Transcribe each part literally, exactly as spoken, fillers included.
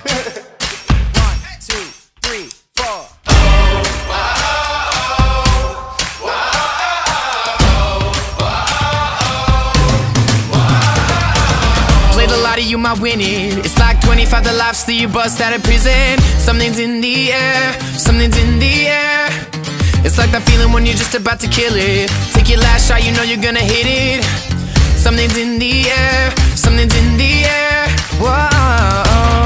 two, three, four. Played a lot of you might win it. It's like twenty-five the lives that you bust out of prison. Something's in the air, something's in the air. It's like that feeling when you're just about to kill it. Take your last shot, you know you're gonna hit it. Something's in the air, something's in the air. Whoa.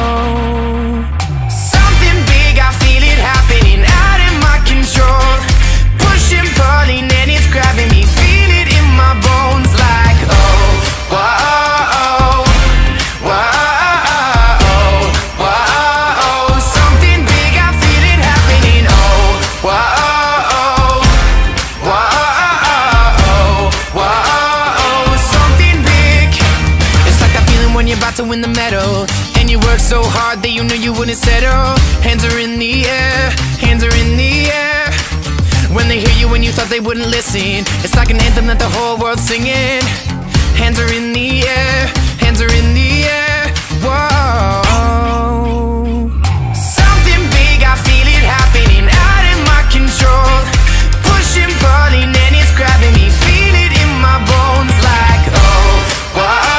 Something big, I feel it happening out of my control. Pushing, pulling, and it's grabbing me. Feel it in my bones like oh, whoa. To win the medal, and you work so hard that you knew you wouldn't settle. Hands are in the air, hands are in the air. When they hear you when you thought they wouldn't listen, it's like an anthem that the whole world's singing. Hands are in the air, hands are in the air. Whoa. Something big, I feel it happening out of my control. Pushing, pulling, and it's grabbing me. Feel it in my bones like oh, whoa.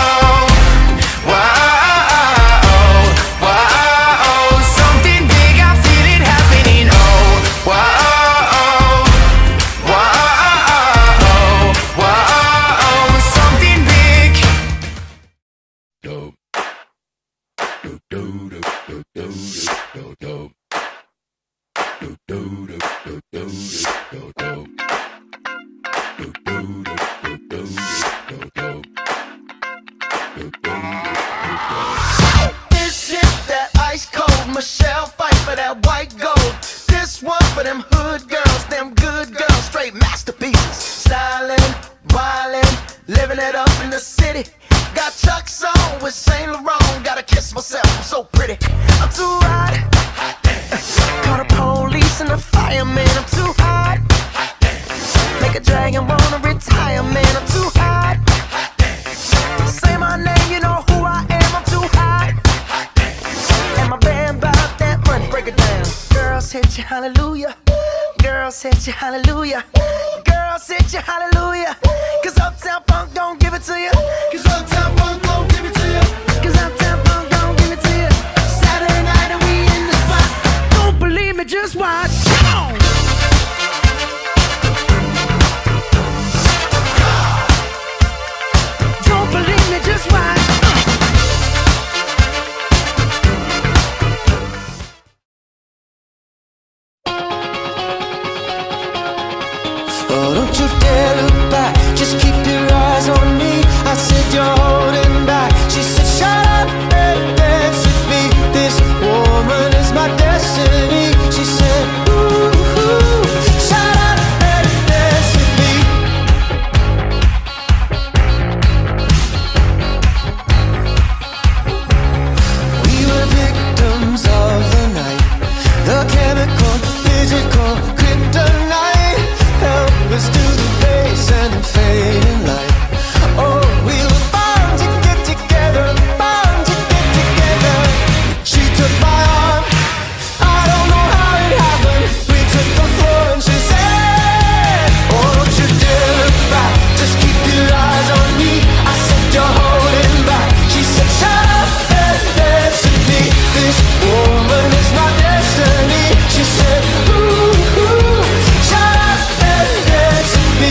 Hallelujah, girls hit you, hallelujah. Girls hit you, hallelujah. Cause Uptown Funk don't give it to you. Cause Uptown Funk don't give it to you. Cause Uptown Funk don't give it to you. Saturday night and we in the spot. Don't believe me, just watch. Come on. Don't believe me, just watch. Oh, don't you dare look back, just keep your eyes on me. I said you're holding back. She said shut up and dance with me. This woman is my destiny. She said ooh, ooh, shut up and dance with me. We were victims of the night, the chemical, physical, kryptonite. Help us to the base and the fading light. Oh, we were bound to get together, bound to get together. She took my arm, I don't know how it happened. We took the floor and she said, oh, don't you dare look back, just keep your eyes on me. I said you're holding back. She said shut up and dance with me. This woman is my destiny. She said ooh, ooh, shut up and dance with me.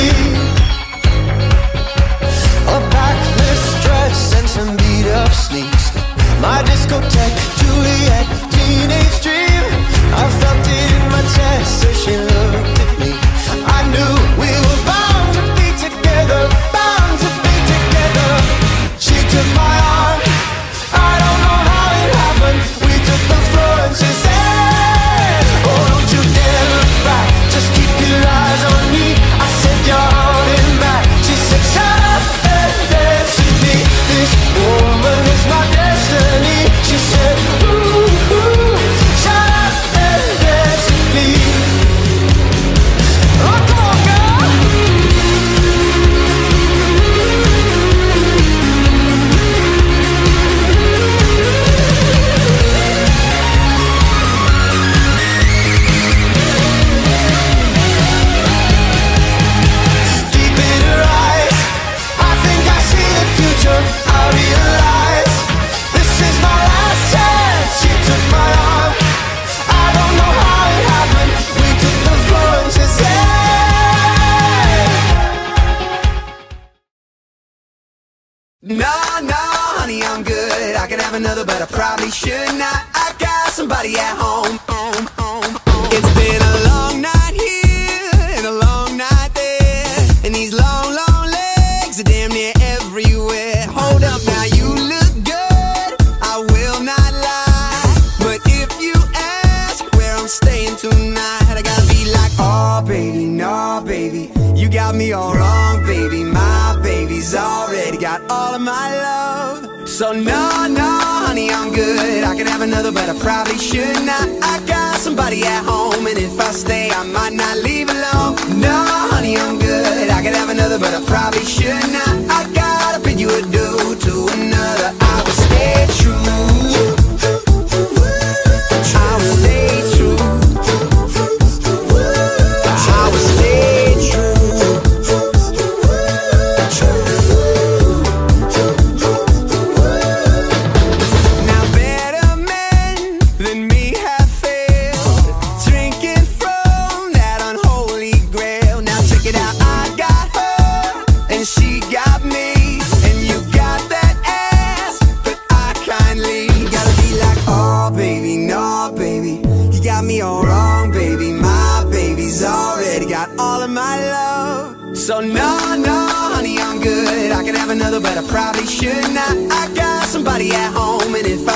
A backless dress and some beat up sneaks. My discotheque, Juliet, teenage dream. I felt it in my chest as she looked at me. I knew we were bound to be together, bound to be together. She took my arm, I don't know how it happened. We took the floor and she said, oh, don't you dare look back, just keep your eyes on me. I said you're holding back. She said shut up and dance with me. This woman is my destiny. She said ooh, ooh, shut up and dance with me. could have another, but I probably should not. I got somebody at home. home, home, home. It's been a long night here and a long night there, and these long, long legs are damn near everywhere. Hold up now, you look good, I will not lie, but if you ask where I'm staying tonight, I gotta be like, oh baby, no baby, you got me all wrong, baby. My baby's already got all of my love. So no, no, honey, I'm good. I could have another, but I probably should not. I got somebody at home, and if I stay, I might not leave alone. No, honey, I'm good. I could have another, but I probably should not. I gotta bid you adieu to another. I will stay true. I will stay true. I will stay true. Now better men than me have failed, drinking from that unholy grail. Now check it out, I got her and she got me, and you got that ass, but I kindly gotta be like, oh baby, no baby, you got me all wrong, baby. My baby's already got all of my love. So no, no, honey, I'm good. I could have another, but I probably should not. I got somebody at home, and if